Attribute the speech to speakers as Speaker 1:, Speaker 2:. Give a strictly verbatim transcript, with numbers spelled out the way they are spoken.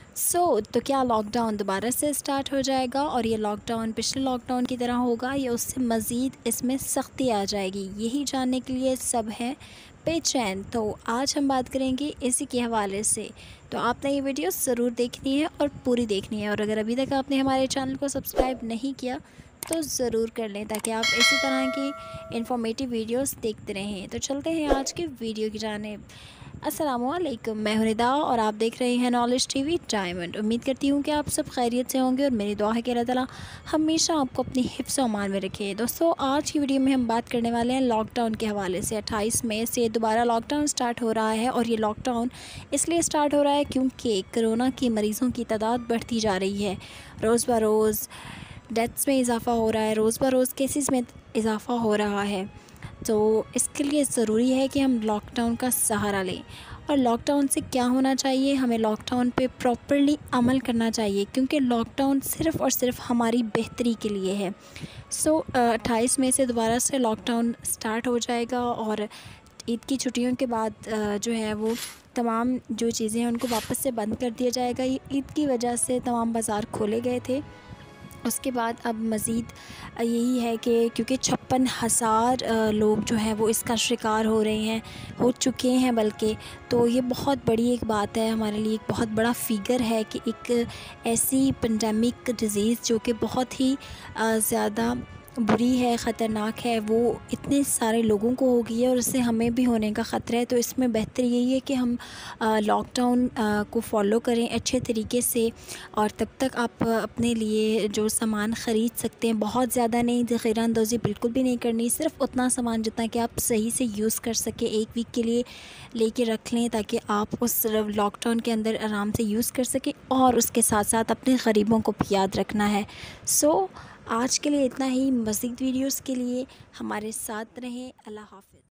Speaker 1: सो so, तो क्या lockdown दोबारा से स्टार्ट हो जाएगा और ये लॉकडाउन पिछले लॉकडाउन की तरह होगा या उससे मज़ीद इसमें सख्ती आ जाएगी? यही जानने के लिए सब हैं बेचैन। तो आज हम बात करेंगे इसी के हवाले से। तो आपने ये वीडियो ज़रूर देखनी है और पूरी देखनी है, और अगर अभी तक आपने हमारे चैनल को सब्सक्राइब नहीं किया तो ज़रूर कर लें ताकि आप इसी तरह की इन्फॉर्मेटिव वीडियोस देखते रहें। तो चलते हैं आज के वीडियो की जानिब। अस्सलामुअलैकुम, मैं हूं निदा और आप देख रहे हैं नॉलेज टीवी डायमंड। उम्मीद करती हूं कि आप सब खैरियत से होंगे और मेरी दुआ है कि अल्लाह ताला हमेशा आपको अपनी हिफ्ज़ व अमान में रखे। दोस्तों, आज की वीडियो में हम बात करने वाले हैं लॉकडाउन के हवाले से। अट्ठाईस मई से दोबारा लॉकडाउन स्टार्ट हो रहा है और ये लॉकडाउन इसलिए स्टार्ट हो रहा है क्योंकि कोरोना के मरीज़ों की तादाद बढ़ती जा रही है। रोज़ ब रोज़ डेथ्स में इजाफ़ा हो रहा है, रोज़ ब रोज़ केसेस में इजाफ़ा हो रहा है। तो इसके लिए ज़रूरी है कि हम लॉकडाउन का सहारा लें। और लॉकडाउन से क्या होना चाहिए, हमें लॉकडाउन पे प्रॉपर्ली अमल करना चाहिए क्योंकि लॉकडाउन सिर्फ़ और सिर्फ हमारी बेहतरी के लिए है। सो अट्ठाईस मई से दोबारा से लॉकडाउन स्टार्ट हो जाएगा और ईद की छुट्टियों के बाद जो है वो तमाम जो चीज़ें हैं उनको वापस से बंद कर दिया जाएगा। ये ईद की वजह से तमाम बाज़ार खोले गए थे। उसके बाद अब मज़ीद यही है कि क्योंकि छप्पन हज़ार लोग जो हैं वो इसका शिकार हो रहे हैं, हो चुके हैं बल्कि, तो ये बहुत बड़ी एक बात है हमारे लिए, एक बहुत बड़ा फ़िगर है कि एक ऐसी पेंडेमिक डिज़ीज़ जो कि बहुत ही ज़्यादा बुरी है, ख़तरनाक है, वो इतने सारे लोगों को हो गई है और उससे हमें भी होने का ख़तरा है। तो इसमें बेहतर यही है कि हम लॉकडाउन को फ़ॉलो करें अच्छे तरीके से, और तब तक आप अपने लिए जो सामान ख़रीद सकते हैं, बहुत ज़्यादा नहीं, ज़ख़ीरा अंदोज़ी बिल्कुल भी नहीं करनी, सिर्फ़ उतना सामान जितना कि आप सही से यूज़ कर सकें, एक वीक के लिए लेके रख लें ताकि आप उस लॉकडाउन के अंदर आराम से यूज़ कर सकें। और उसके साथ साथ अपने ग़रीबों को भी याद रखना है। सो आज के लिए इतना ही। मज़ीद वीडियोस के लिए हमारे साथ रहें। अल्लाह हाफ़िज़।